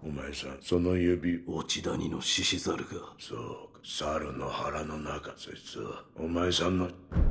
お前さん、その指。 落谷の獅子猿が。 そうか、猿の腹の中、そいつはお前さんの